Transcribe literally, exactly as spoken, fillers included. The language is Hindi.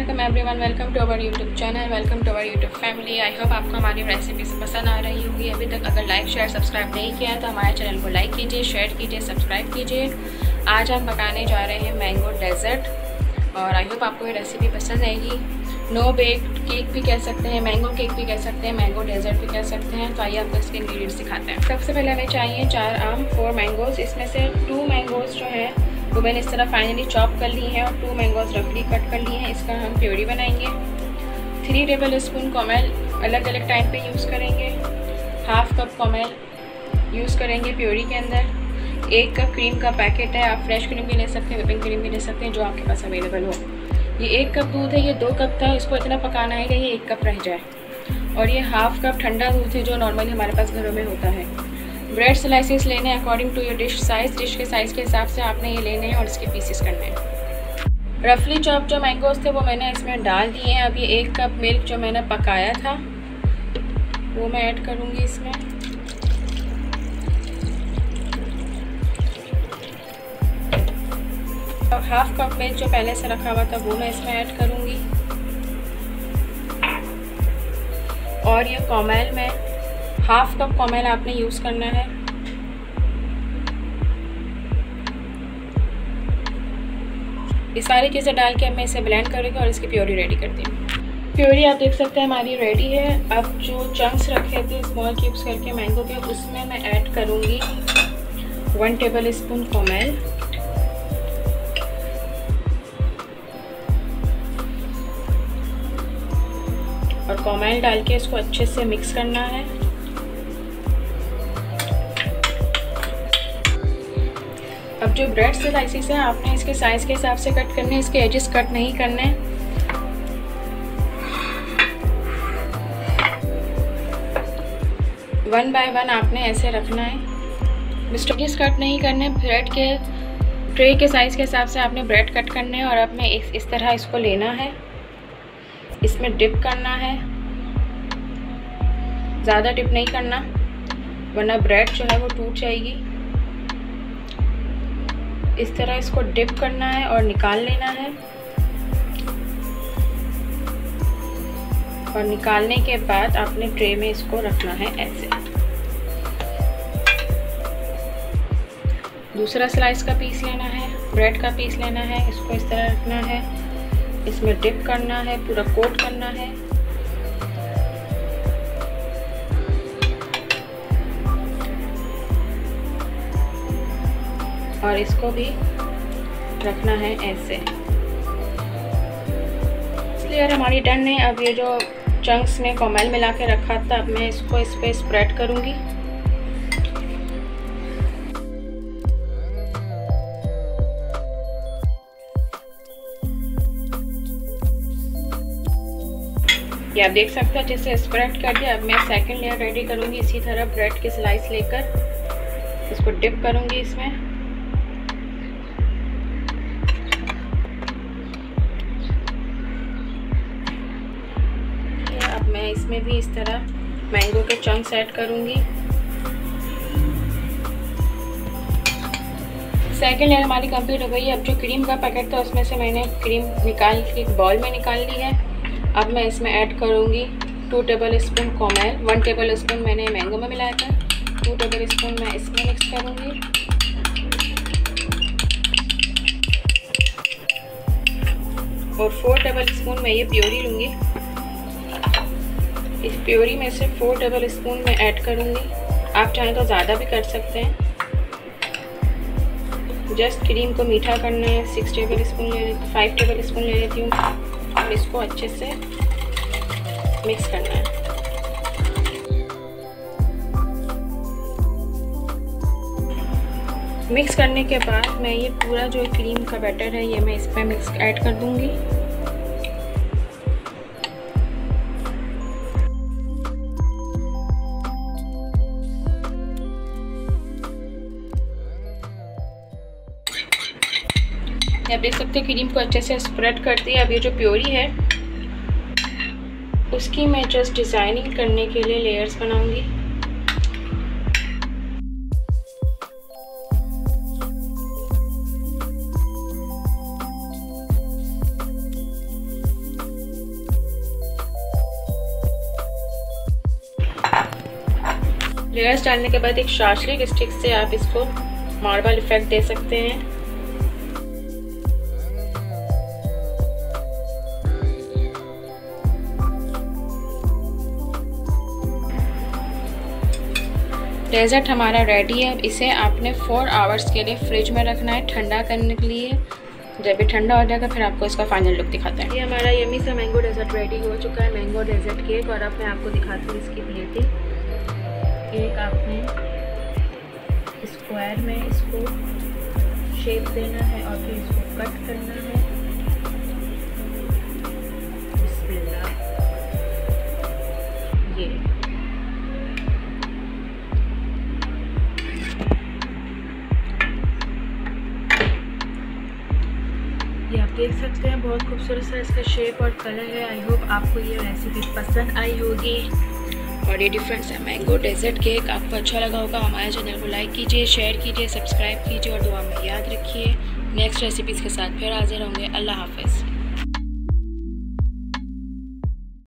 Welcome everyone, welcome to our YouTube channel, welcome to our YouTube family. I hope आपको हमारी रेसिपीज पसंद आ रही होगी। अभी तक अगर लाइक शेयर सब्सक्राइब नहीं किया है तो हमारे चैनल को लाइक कीजिए, शेयर कीजिए, सब्सक्राइब कीजिए। आज हम पकाने जा रहे हैं मैंगो डेजर्ट और आई होप आपको ये रेसिपी पसंद आएगी। नो बेक्ड केक भी कह सकते हैं, मैंगो केक भी कह सकते हैं, मैंगो डेजर्ट भी कह सकते हैं। तो आइए आपको इसके इंग्रेडिएंट्स दिखाते हैं। सबसे पहले हमें चाहिए चार आम, फोर मैंगोज़। इसमें से टू मैंगोज़ जो है वो मैंने इस तरह फाइनली चॉप कर ली है और टू मैंगोज़ रफली कट कर ली हैं। इसका हम प्योरी बनाएंगे। थ्री टेबल स्पून कॉमेल अलग अलग टाइम पे यूज़ करेंगे। हाफ कप कॉमेल यूज़ करेंगे प्योरी के अंदर। एक कप क्रीम का पैकेट है, आप फ्रेश क्रीम भी ले सकते हैं, व्हिपिंग क्रीम भी ले सकते हैं, जो आपके पास अवेलेबल हो। ये एक कप दूध है, ये दो कप था, इसको इतना पकाना है कि ये एक कप रह जाए। और ये हाफ कप ठंडा दूध है जो नॉर्मली हमारे पास घरों में होता है। ब्रेड स्लाइसेस लेने हैं according to your dish size. Dish के साइज़ के हिसाब से आपने ये लेने हैं और इसके पीसेस करने हैं। रफली चॉप जो मैंगोज़ थे वो मैंने इसमें डाल दिए हैं। अब ये एक कप मिल्क जो मैंने पकाया था वो मैं ऐड करूँगी इसमें। अब हाफ कप मिल्क जो पहले से रखा हुआ था वो मैं इसमें ऐड करूँगी। और ये कॉमेल में हाफ कप कॉमेल आपने यूज़ करना है। ये सारी चीज़ें डाल के मैं इसे ब्लेंड करूँगी और इसकी प्योरी रेडी करती हूँ। प्योरी आप देख सकते हैं हमारी रेडी है। अब जो चंक्स रखे थे स्मॉल क्यूब्स करके मैंगो के, उसमें मैं ऐड करूँगी वन टेबल स्पून कॉमेल। और कॉमेल डाल के इसको अच्छे से मिक्स करना है। अब जो ब्रेड स्लाइसेस है आपने इसके साइज़ के हिसाब से कट करने हैं, इसके एजेस कट नहीं करने। वन बाय वन आपने ऐसे रखना है। एजेस कट नहीं करने। ब्रेड के ट्रे के साइज़ के हिसाब से आपने ब्रेड कट करने हैं और आपने इस, इस तरह इसको लेना है, इसमें डिप करना है। ज़्यादा डिप नहीं करना वरना ब्रेड जो है वो टूट जाएगी। इस तरह इसको डिप करना है और निकाल लेना है। और निकालने के बाद आपने ट्रे में इसको रखना है ऐसे। दूसरा स्लाइस का पीस लेना है, ब्रेड का पीस लेना है, इसको इस तरह रखना है, इसमें डिप करना है, पूरा कोट करना है। और इसको भी रखना है ऐसे। लेयर हमारी डन है। अब ये जो चंक्स में कॉमेल मिला के रखा था, अब मैं इसको इस पे स्प्रेड करूँगी। ये आप देख सकते हैं जैसे स्प्रेड कर दिया। अब मैं सेकंड लेयर रेडी करूँगी। इसी तरह ब्रेड की स्लाइस लेकर इसको डिप करूँगी इसमें। मैं इसमें भी इस तरह मैंगो के चंक्स ऐड करूँगी। सेकेंड लेयर हमारी कंप्लीट हो गई है। अब जो क्रीम का पैकेट था उसमें से मैंने क्रीम निकाल के एक बॉल में निकाल ली है। अब मैं इसमें ऐड करूँगी टू टेबल स्पून कॉमेल। वन टेबल स्पून मैंने मैंगो में मिलाया था, टू टेबल स्पून मैं इसमें मिक्स करूँगी। और फोर टेबल स्पून मैं ये प्योरी लूँगी। इस प्योरी में से फोर टेबल स्पून में ऐड करूँगी। आप चाहें तो ज़्यादा भी कर सकते हैं। जस्ट क्रीम को मीठा करना है। सिक्स टेबल स्पून ले लेती फाइव टेबल स्पून ले लेती हूँ और इसको अच्छे से मिक्स करना है। मिक्स करने के बाद मैं ये पूरा जो क्रीम का बैटर है ये मैं इस पर मिक्स ऐड कर दूँगी। आप देख सकते हैं क्रीम को अच्छे से स्प्रेड कर दिया। अब ये जो प्योरी है उसकी मैं जस्ट डिज़ाइनिंग करने के लिए लेयर्स बनाऊंगी। लेयर्स डालने के बाद एक शार्शलिक स्टिक से आप इसको मार्बल इफेक्ट दे सकते हैं। डेजर्ट हमारा रेडी है। अब इसे आपने फोर आवर्स के लिए फ्रिज में रखना है ठंडा करने के लिए। जब ये ठंडा हो जाएगा फिर आपको इसका फाइनल लुक दिखाते हैं। ये हमारा यम्मी सा मैंगो डेजर्ट रेडी हो चुका है, मैंगो डेजर्ट केक। और अब मैं आपको दिखाती हूँ इसकी प्लेटिंग। केक आपने स्क्वायर में इसको शेप देना है और फिर इसको कट करना है। बिस्मिल्लाह। ये ये आप देख सकते हैं, बहुत खूबसूरत सा इसका शेप और कलर है। आई होप आपको ये रेसिपी पसंद आई होगी। और ये डिफरेंट सा मैंगो डेजर्ट केक आपको अच्छा लगा होगा। हमारे चैनल को लाइक कीजिए, शेयर कीजिए, सब्सक्राइब कीजिए और दुआ में याद रखिए। नेक्स्ट रेसिपीज़ के साथ फिर हाजिर होंगे। अल्लाह हाफ़िज़।